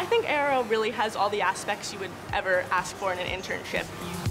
I think Aero really has all the aspects you would ever ask for in an internship.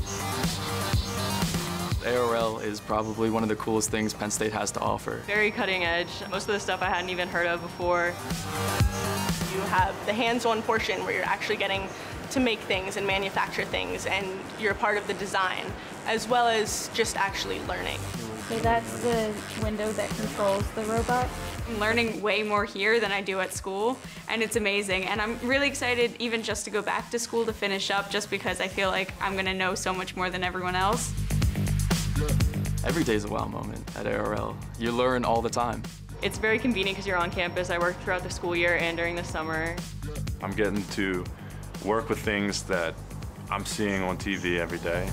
ARL is probably one of the coolest things Penn State has to offer. Very cutting edge. Most of the stuff I hadn't even heard of before. You have the hands-on portion where you're actually getting to make things and manufacture things, and you're part of the design, as well as just actually learning. So that's the window that controls the robot. I'm learning way more here than I do at school, and it's amazing. And I'm really excited even just to go back to school to finish up, just because I feel like I'm gonna know so much more than everyone else. Every day's a wow moment at ARL. You learn all the time. It's very convenient because you're on campus. I work throughout the school year and during the summer. I'm getting to work with things that I'm seeing on TV every day.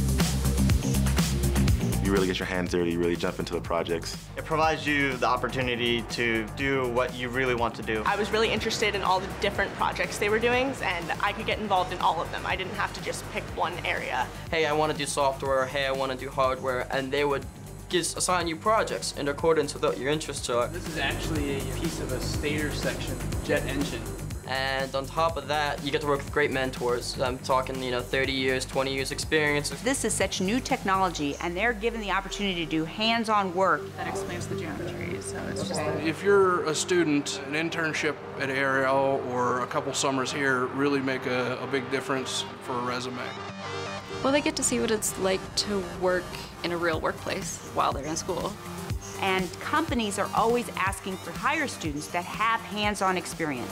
You really get your hands dirty, you really jump into the projects. It provides you the opportunity to do what you really want to do. I was really interested in all the different projects they were doing, and I could get involved in all of them. I didn't have to just pick one area. Hey, I want to do software, hey, I want to do hardware, and they would just assign you projects in accordance with what your interests are. This is actually a piece of a stator section jet engine. And on top of that, you get to work with great mentors. I'm talking, 30 years, 20 years experience. This is such new technology, and they're given the opportunity to do hands-on work. That explains the geometry, so it's just... If you're a student, an internship at ARL or a couple summers here really make a big difference for a resume. Well, they get to see what it's like to work in a real workplace while they're in school. And companies are always asking for hire students that have hands-on experience.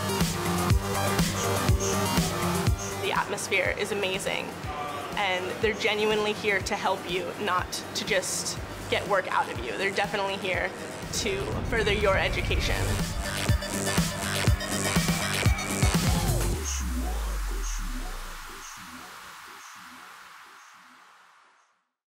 The atmosphere is amazing, and they're genuinely here to help you, not to just get work out of you. They're definitely here to further your education.